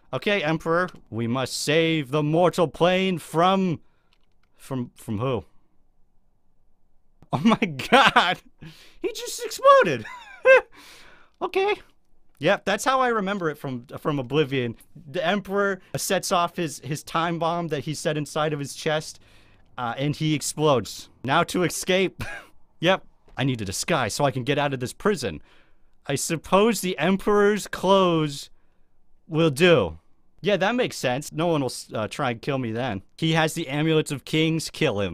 Okay, Emperor, we must save the mortal plane from who? Oh my god! He just exploded! Okay. Yep, that's how I remember it from Oblivion. The Emperor sets off his time bomb that he set inside of his chest, and he explodes. Now to escape. Yep, I need a disguise so I can get out of this prison. I suppose the Emperor's clothes will do. Yeah, that makes sense. No one will try and kill me then. He has the Amulets of Kings. Kill him.